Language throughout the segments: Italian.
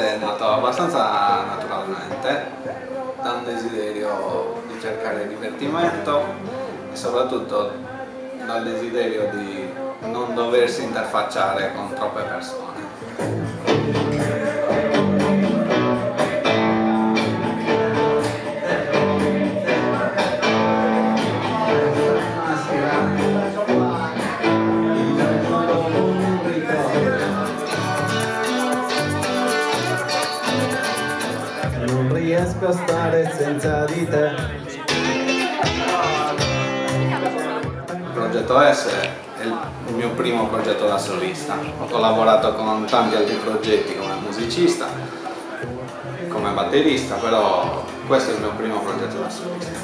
è nato abbastanza naturalmente, da un desiderio di cercare divertimento e soprattutto dal desiderio di non doversi interfacciare con troppe persone. Non riesco a stare senza di te. Il progetto S è il mio primo progetto da solista. Ho collaborato con tanti altri progetti come musicista, come batterista, però questo è il mio primo progetto da solista.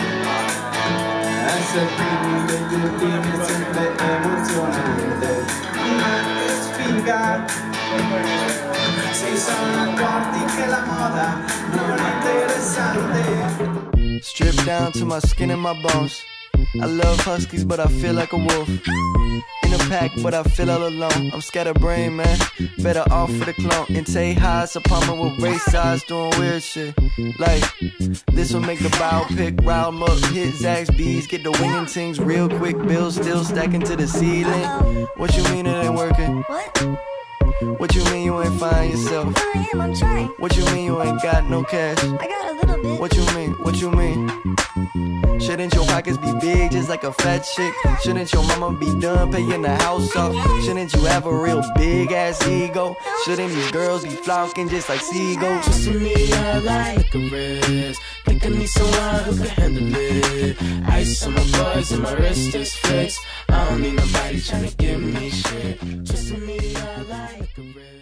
Essere primi degli ultimi è sempre emozionante. Sfiga. Si sono accorti che la moda non è interessante. Stripped down to my skin and my bones. I love huskies, but I feel like a wolf. In a pack, but I feel all alone. I'm scatterbrained, man. Better off for the clone. And take highs upon me with race eyes, doing weird shit. Like, this will make the biopic. Round 'em up, hit Zax's bees, get the winging things real quick. Bills still stacking to the ceiling. What you mean it ain't working? What? What you mean you ain't find yourself? No, I am, I'm trying. What you mean you ain't got no cash? I got a little bit. What you mean? What you mean? Shouldn't your pockets be big just like a fat chick? Shouldn't your mama be done paying the house off? Shouldn't you have a real big ass ego? Shouldn't these girls be flocking just like seagulls? Just to me, I like a wrist. Think I need someone who can handle it. Ice on my buzz and my wrist is fixed. I don't need nobody trying to give me shit. Just to me, I like a wrist.